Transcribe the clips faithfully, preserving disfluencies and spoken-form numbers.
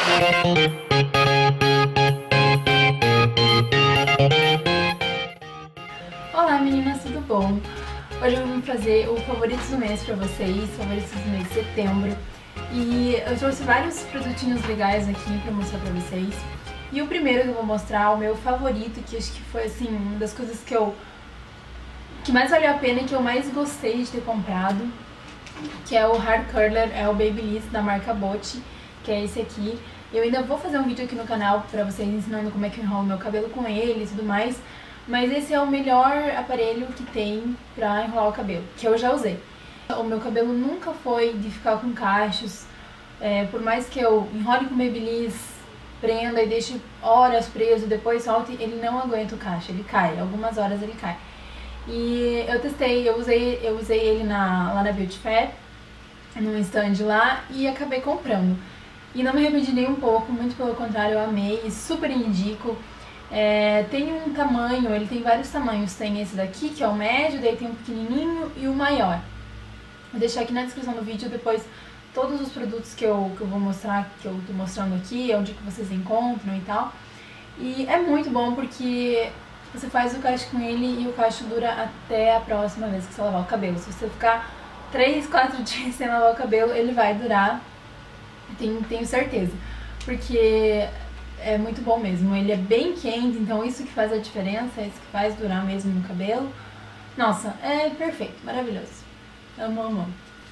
Olá meninas, tudo bom? Hoje eu vim fazer o favoritos do mês pra vocês, favoritos do mês de setembro. E eu trouxe vários produtinhos legais aqui pra mostrar pra vocês. E o primeiro que eu vou mostrar, o meu favorito, que acho que foi assim, uma das coisas que eu que mais valeu a pena e que eu mais gostei de ter comprado, que é o Hair Curler, é o Babyliss da marca Botti, que é esse aqui. Eu ainda vou fazer um vídeo aqui no canal pra vocês ensinando como é que eu enrolo meu cabelo com ele e tudo mais, mas esse é o melhor aparelho que tem pra enrolar o cabelo, que eu já usei. O meu cabelo nunca foi de ficar com cachos, é, por mais que eu enrole com Babyliss, prenda e deixe horas preso, depois solte, ele não aguenta o cacho, ele cai, algumas horas ele cai. E eu testei, eu usei, eu usei ele na, lá na Beauty Fair, num stand lá, e acabei comprando. E não me arrependi nem um pouco, muito pelo contrário, eu amei, super indico. É, tem um tamanho, ele tem vários tamanhos, tem esse daqui, que é o médio, daí tem um pequenininho e o maior. Vou deixar aqui na descrição do vídeo depois todos os produtos que eu, que eu vou mostrar, que eu tô mostrando aqui, onde que vocês encontram e tal. E é muito bom porque você faz o cacho com ele e o cacho dura até a próxima vez que você lavar o cabelo. Se você ficar três, quatro dias sem lavar o cabelo, ele vai durar, tenho, tenho certeza. Porque é muito bom mesmo, ele é bem quente, então isso que faz a diferença, isso que faz durar mesmo no cabelo. Nossa, é perfeito, maravilhoso. Amo, amo.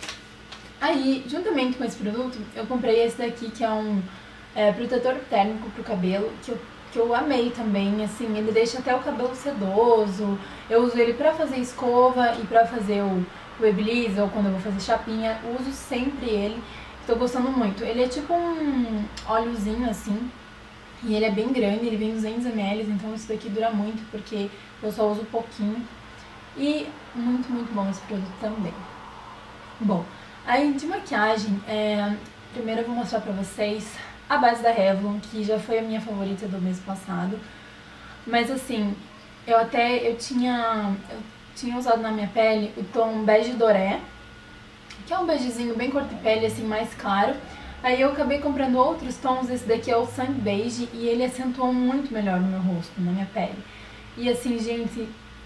Aí, juntamente com esse produto, eu comprei esse daqui, que é um é, protetor térmico pro cabelo, que eu, que eu amei também, assim, ele deixa até o cabelo sedoso. Eu uso ele pra fazer escova e pra fazer o, o Babyliss, ou quando eu vou fazer chapinha, uso sempre ele. Tô gostando muito. Ele é tipo um óleozinho, assim, e ele é bem grande, ele vem duzentos mililitros, então isso daqui dura muito, porque eu só uso pouquinho. E muito, muito bom esse produto também. Bom, aí de maquiagem, é, primeiro eu vou mostrar pra vocês a base da Revlon, que já foi a minha favorita do mês passado. Mas assim, eu até, eu tinha, eu tinha usado na minha pele o tom bege doré, que é um begezinho bem cor de pele, assim, mais claro. Aí eu acabei comprando outros tons, esse daqui é o Sun Beige, e ele acentuou muito melhor no meu rosto, na minha pele. E assim, gente,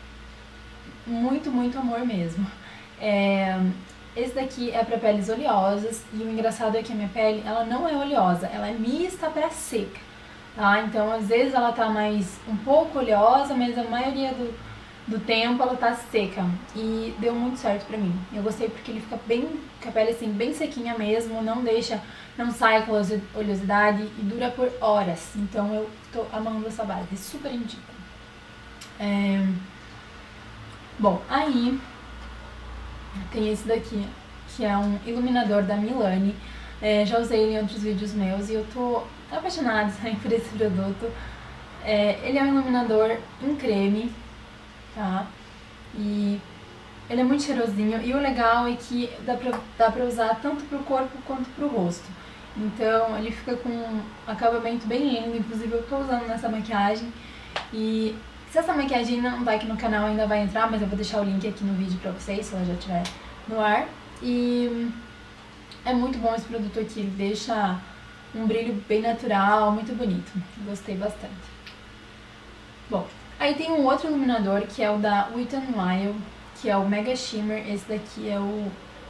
muito, muito amor mesmo. É, esse daqui é pra peles oleosas, e o engraçado é que a minha pele, ela não é oleosa, ela é mista pra seca, tá? Então, às vezes ela tá mais, um pouco oleosa, mas a maioria do, do tempo ela tá seca, e deu muito certo pra mim. Eu gostei porque ele fica bem, com a pele assim, bem sequinha mesmo, não deixa, não sai com oleosidade e dura por horas. Então eu tô amando essa base, super indico. É... Bom, aí tem esse daqui, que é um iluminador da Milani. É, já usei ele em outros vídeos meus e eu tô apaixonada por esse produto. É, ele é um iluminador em creme, tá? E ele é muito cheirosinho, e o legal é que dá pra, dá pra usar tanto pro corpo quanto pro rosto. Então ele fica com um acabamento bem lindo, inclusive eu tô usando nessa maquiagem. E se essa maquiagem não tá aqui no canal, ainda vai entrar, mas eu vou deixar o link aqui no vídeo pra vocês, se ela já estiver no ar. E é muito bom esse produto aqui, ele deixa um brilho bem natural, muito bonito. Gostei bastante. Bom, aí tem um outro iluminador que é o da Wet n Wild, que é o Mega Shimmer. Esse daqui é o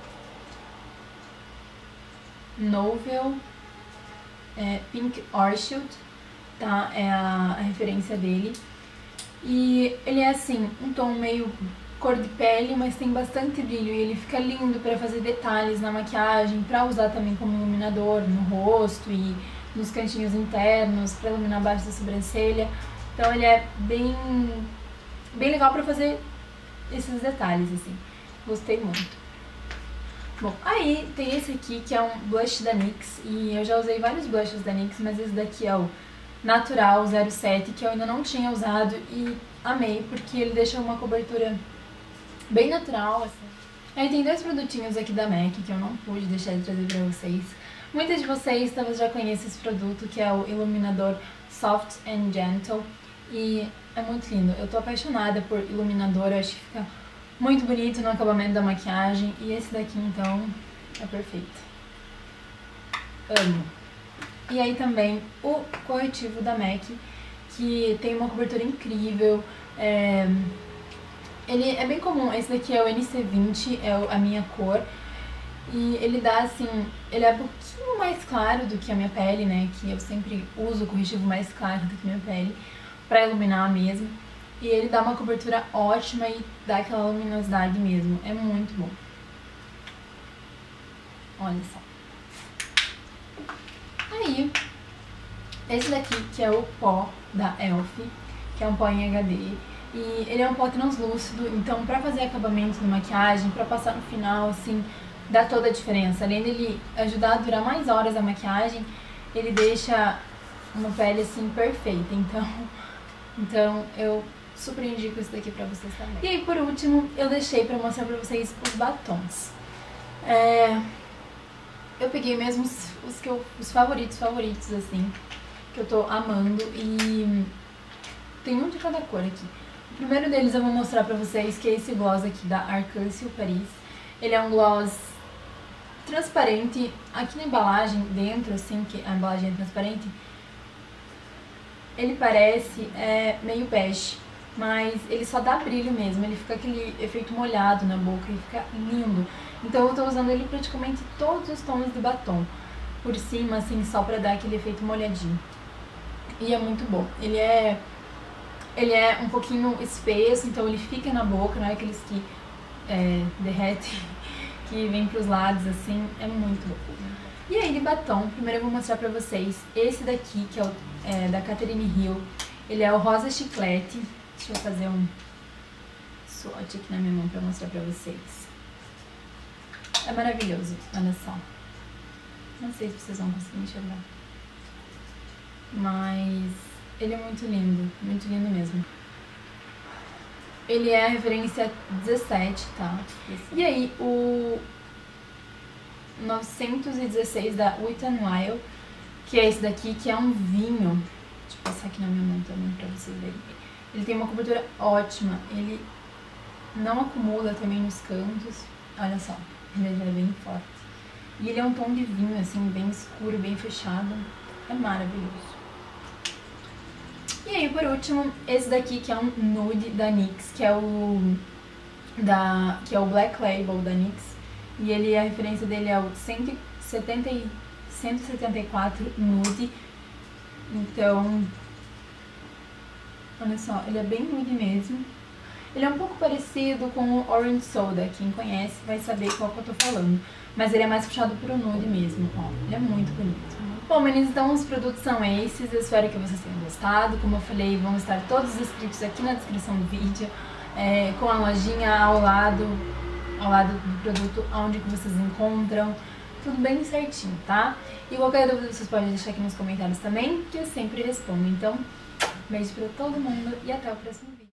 Novel é, Pink Orchid, tá? É a, a referência dele. E ele é assim, um tom meio cor de pele, mas tem bastante brilho, e ele fica lindo pra fazer detalhes na maquiagem, pra usar também como iluminador no rosto e nos cantinhos internos, pra iluminar abaixo da sobrancelha. Então ele é bem, bem legal pra fazer esses detalhes, assim. Gostei muito. Bom, aí tem esse aqui, que é um blush da NYX, e eu já usei vários blushes da NYX, mas esse daqui é o Natural zero sete, que eu ainda não tinha usado e amei, porque ele deixa uma cobertura bem natural, assim. Aí tem dois produtinhos aqui da MAC que eu não pude deixar de trazer pra vocês. Muitas de vocês talvez já conheçam esse produto, que é o iluminador Soft and Gentle, e é muito lindo. Eu tô apaixonada por iluminador, eu acho que fica muito bonito no acabamento da maquiagem, e esse daqui então é perfeito. Amo. E aí também o corretivo da MAC, que tem uma cobertura incrível. É... Ele é bem comum, esse daqui é o N C vinte, é a minha cor. E ele dá assim, ele é um pouquinho mais claro do que a minha pele, né? Que eu sempre uso o corretivo mais claro do que a minha pele, pra iluminar mesmo. E ele dá uma cobertura ótima e dá aquela luminosidade mesmo, é muito bom. Olha só. Aí, esse daqui que é o pó da Elf, que é um pó em H D. E ele é um pó translúcido, então pra fazer acabamento na maquiagem, pra passar no final, assim, dá toda a diferença. Além dele ajudar a durar mais horas a maquiagem, ele deixa uma pele assim perfeita. Então, então eu super indico isso daqui pra vocês também. E aí por último, eu deixei pra mostrar pra vocês os batons. É, eu peguei mesmo os, os, que eu, os favoritos, favoritos assim, que eu tô amando, e tem um de cada cor aqui. O primeiro deles eu vou mostrar pra vocês, que é esse gloss aqui da Arc-en-Ciel Paris. Ele é um gloss transparente. Aqui na embalagem, dentro, assim, que a embalagem é transparente, ele parece é, meio bege, mas ele só dá brilho mesmo. Ele fica aquele efeito molhado na boca e fica lindo. Então eu tô usando ele praticamente todos os tons do batom, por cima, assim, só pra dar aquele efeito molhadinho. E é muito bom. Ele é... Ele é um pouquinho espesso, então ele fica na boca, não é aqueles que é, derretem, que vem pros lados, assim, é muito bom. E aí de batom, primeiro eu vou mostrar pra vocês esse daqui, que é, o, é da Catherine Hill. Ele é o Rosa Chiclete. Deixa eu fazer um swatch aqui na minha mão pra mostrar pra vocês. É maravilhoso, olha só. Não sei se vocês vão conseguir enxergar, mas ele é muito lindo, muito lindo mesmo. Ele é a referência dezessete, tá? E aí, o novecentos e dezesseis da Wet n Wild, que é esse daqui, que é um vinho. Deixa eu passar aqui na minha mão também pra vocês verem. Ele tem uma cobertura ótima, ele não acumula também nos cantos. Olha só, ele é bem forte. E ele é um tom de vinho, assim, bem escuro, bem fechado. É maravilhoso. E aí, por último, esse daqui que é um nude da NYX, que é o da que é o Black Label da NYX. E ele, a referência dele é o cento e setenta e quatro Nude. Então, olha só, ele é bem nude mesmo. Ele é um pouco parecido com o Orange Soda, quem conhece vai saber qual que eu tô falando. Mas ele é mais puxado pro nude mesmo, ó, ele é muito bonito. Bom, meninas, então os produtos são esses, eu espero que vocês tenham gostado. Como eu falei, vão estar todos descritos aqui na descrição do vídeo, é, com a lojinha ao lado, ao lado do produto, onde que vocês encontram, tudo bem certinho, tá? E qualquer dúvida vocês podem deixar aqui nos comentários também, que eu sempre respondo. Então, beijo pra todo mundo e até o próximo vídeo.